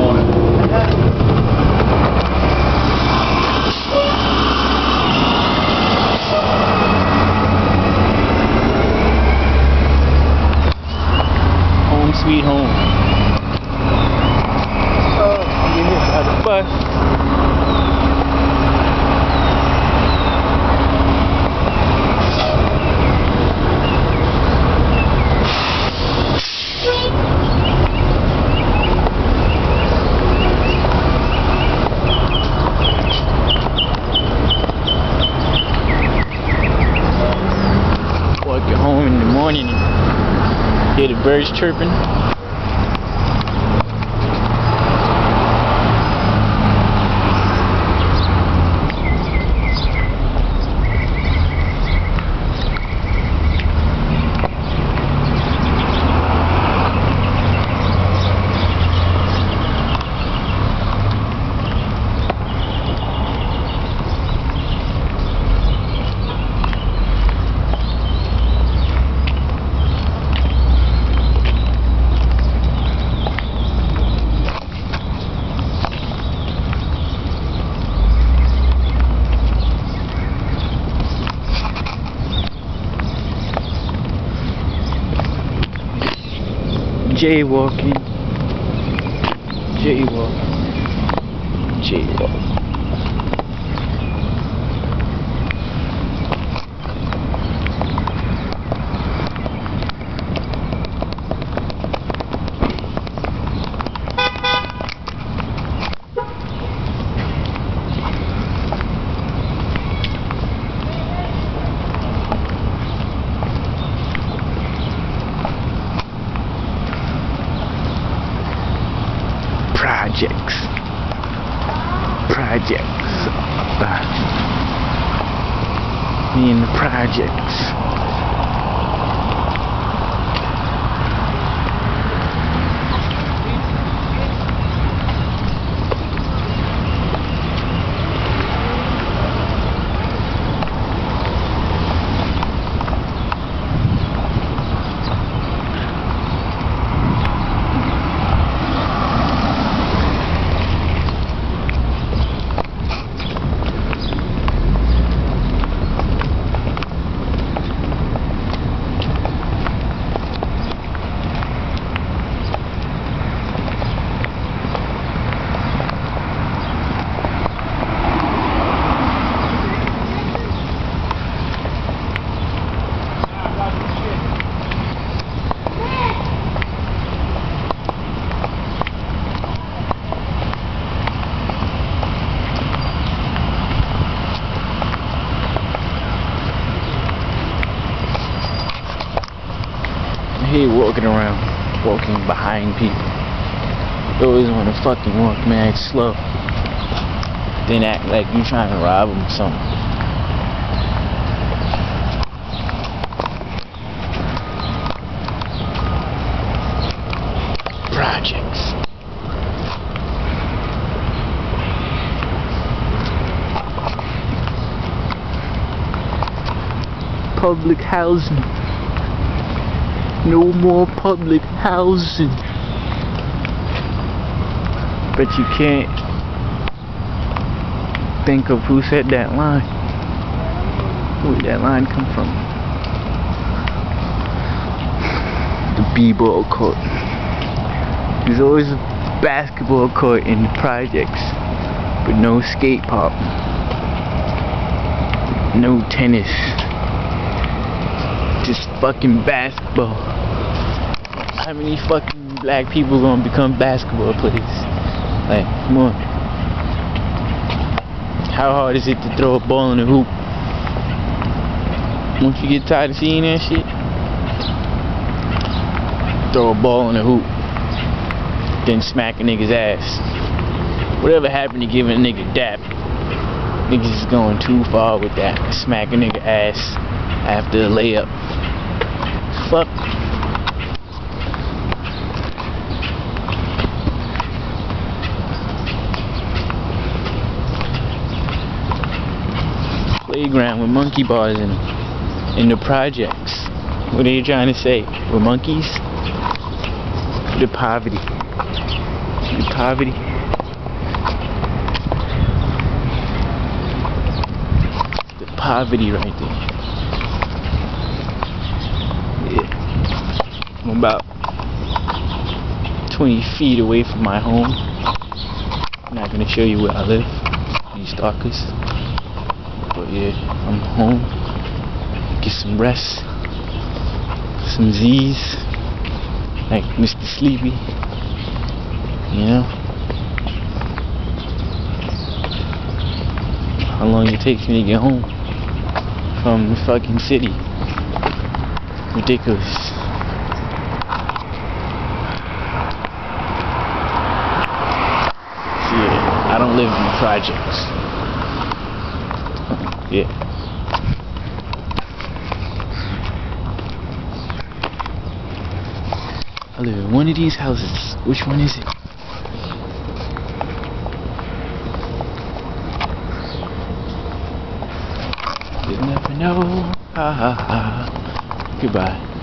Home sweet home. Bye. Walking home in the morning and hear the birds chirping. Jaywalking, jaywalking, jaywalking. Projects. Me and the projects. I hate walking around, walking behind people. You always want to fucking walk mad slow, then act like you trying to rob them or something. Projects. Public housing. No more public housing. But you can't think of who said that line. Where did that line come from? The b-ball court. There's always a basketball court in the projects, but no skate park, no tennis, just fucking basketball. How many fucking black people gonna become basketball players? Like, come on. How hard is it to throw a ball in a hoop? Once you get tired of seeing that shit, throw a ball in a hoop, then smack a nigga's ass. Whatever happened to giving a nigga dap? Niggas is going too far with that. Smack a nigga ass after a layup. Fuck. Playground with monkey bars in the projects. What are you trying to say? We're monkeys? The poverty. The poverty. The poverty right there. Yeah. I'm about 20 feet away from my home. I'm not gonna show you where I live, you stalkers. But yeah, I'm home. Get some rest. Some Z's. Like Mr. Sleepy. You know? How long it takes me to get home from the fucking city. Ridiculous. Yeah, I don't live in the projects. Yeah. I live in one of these houses. Which one is it? You'll never know. Ha ha ha. Goodbye.